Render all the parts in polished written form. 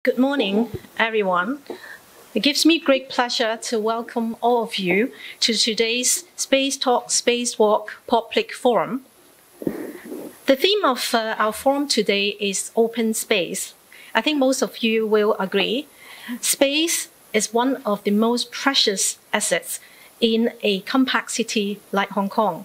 Good morning, everyone. It gives me great pleasure to welcome all of you to today's Space Talk, Spacewalk Public Forum. The theme of our forum today is open space. I think most of you will agree. Space is one of the most precious assets in a compact city like Hong Kong.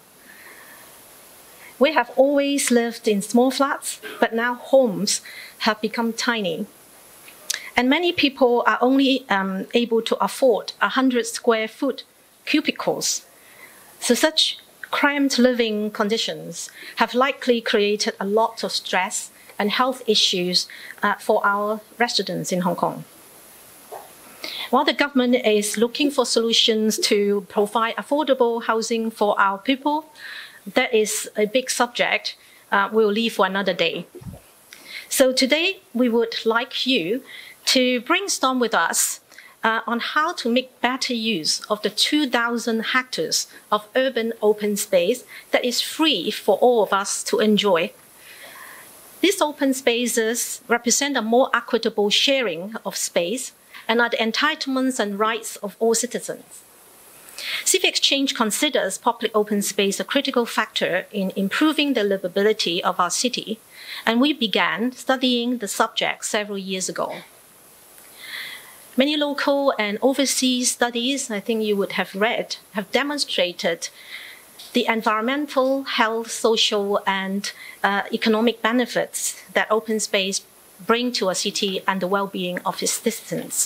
We have always lived in small flats, but now homes have become tiny. And many people are only able to afford 100 square foot cubicles. So such cramped living conditions have likely created a lot of stress and health issues for our residents in Hong Kong. While the government is looking for solutions to provide affordable housing for our people, that is a big subject we'll leave for another day. So today we would like you to brainstorm with us on how to make better use of the 2,000 hectares of urban open space that is free for all of us to enjoy. These open spaces represent a more equitable sharing of space and are the entitlements and rights of all citizens. Civic Exchange considers public open space a critical factor in improving the livability of our city, and we began studying the subject several years ago. Many local and overseas studies, I think you would have read, have demonstrated the environmental, health, social, and economic benefits that open space bring to a city and the well-being of its citizens.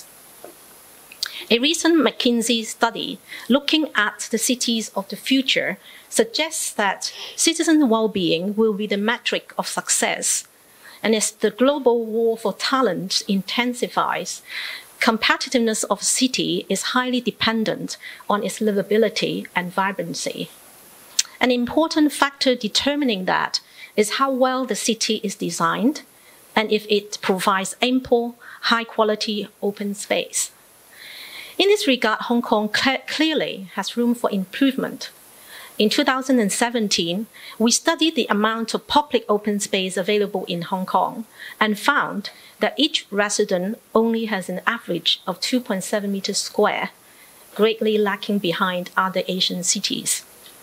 A recent McKinsey study looking at the cities of the future suggests that citizen well-being will be the metric of success. And as the global war for talent intensifies, competitiveness of a city is highly dependent on its livability and vibrancy. An important factor determining that is how well the city is designed and if it provides ample, high-quality open space. In this regard, Hong Kong clearly has room for improvement. In 2017, we studied the amount of public open space available in Hong Kong and found that each resident only has an average of 2.7 meters square, greatly lacking behind other Asian cities.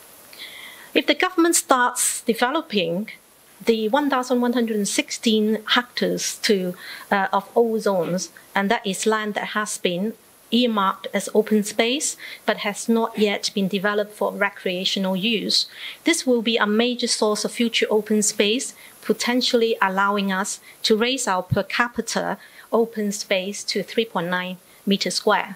If the government starts developing the 1,116 hectares of old zones, and that is land that has been earmarked as open space but has not yet been developed for recreational use, this will be a major source of future open space, potentially allowing us to raise our per capita open space to 3.9 meters square.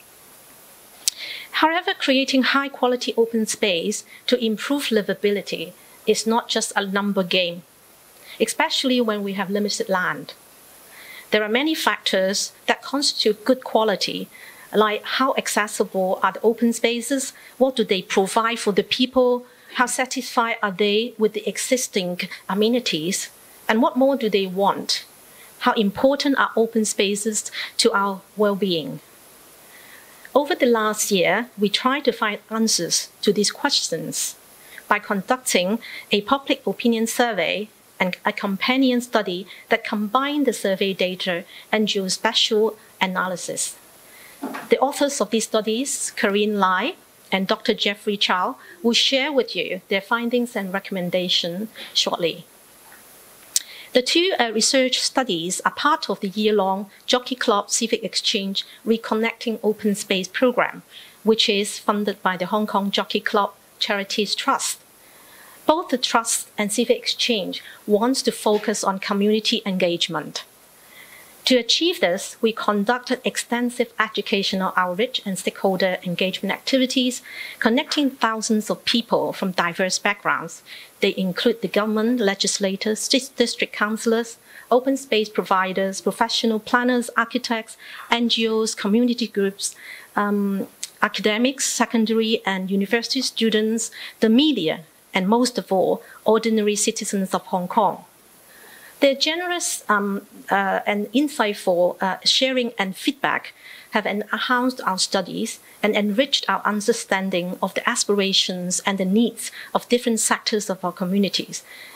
However, creating high-quality open space to improve livability is not just a number game, especially when we have limited land. There are many factors that constitute good quality, like how accessible are the open spaces, what do they provide for the people, how satisfied are they with the existing amenities, and what more do they want? How important are open spaces to our well-being? Over the last year, we tried to find answers to these questions by conducting a public opinion survey and a companion study that combined the survey data and geospatial analysis. The authors of these studies, Corinne Lai and Dr. Jeffrey Chow, will share with you their findings and recommendations shortly. The two research studies are part of the year-long Jockey Club Civic Exchange Reconnecting Open Space program, which is funded by the Hong Kong Jockey Club Charities Trust. Both the Trust and Civic Exchange wants to focus on community engagement. To achieve this, we conducted extensive educational outreach and stakeholder engagement activities, connecting thousands of people from diverse backgrounds. They include the government, legislators, district councillors, open space providers, professional planners, architects, NGOs, community groups, academics, secondary and university students, the media, and most of all, ordinary citizens of Hong Kong. Their generous and insightful sharing and feedback have enhanced our studies and enriched our understanding of the aspirations and the needs of different sectors of our communities.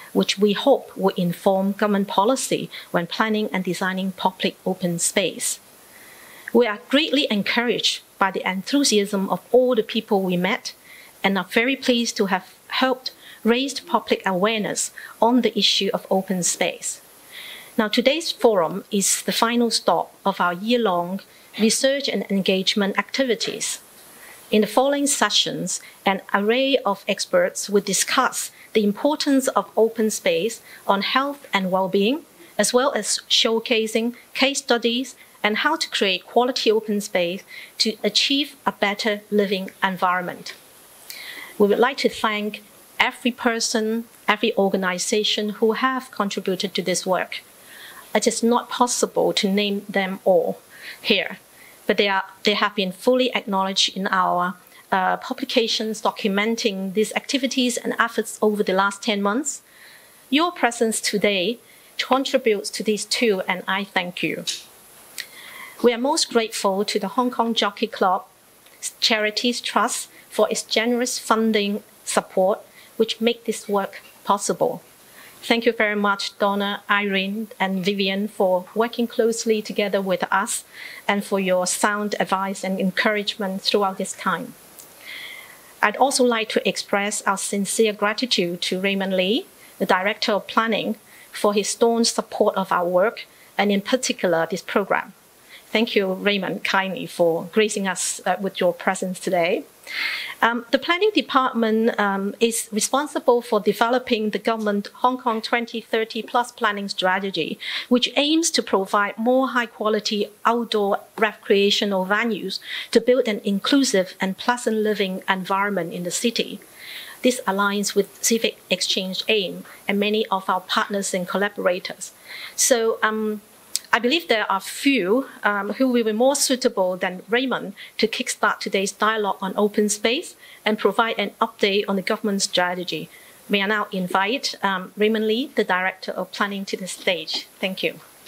which we hope will inform government policy when planning and designing public open space. We are greatly encouraged by the enthusiasm of all the people we met and are very pleased to have helped raise public awareness on the issue of open space. Now, today's forum is the final stop of our year-long research and engagement activities. In the following sessions, an array of experts will discuss the importance of open space on health and well-being, as well as showcasing case studies and how to create quality open space to achieve a better living environment. We would like to thank every person, every organization who have contributed to this work. It is not possible to name them all here, but they have been fully acknowledged in our publications documenting these activities and efforts over the last 10 months. Your presence today contributes to these too, and I thank you. We are most grateful to the Hong Kong Jockey Club Charities Trust for its generous funding support, which make this work possible. Thank you very much, Donna, Irene, and Vivian, for working closely together with us and for your sound advice and encouragement throughout this time. I'd also like to express our sincere gratitude to Raymond Lee, the Director of Planning, for his staunch support of our work, and in particular, this program. Thank you, Raymond, kindly for gracing us with your presence today. The Planning Department is responsible for developing the government Hong Kong 2030 Plus planning strategy, which aims to provide more high-quality outdoor recreational venues to build an inclusive and pleasant living environment in the city. This aligns with Civic Exchange aim and many of our partners and collaborators. So I believe there are few who will be more suitable than Raymond to kickstart today's dialogue on open space and provide an update on the government strategy. May I now invite Raymond Lee, the Director of Planning, to the stage. Thank you.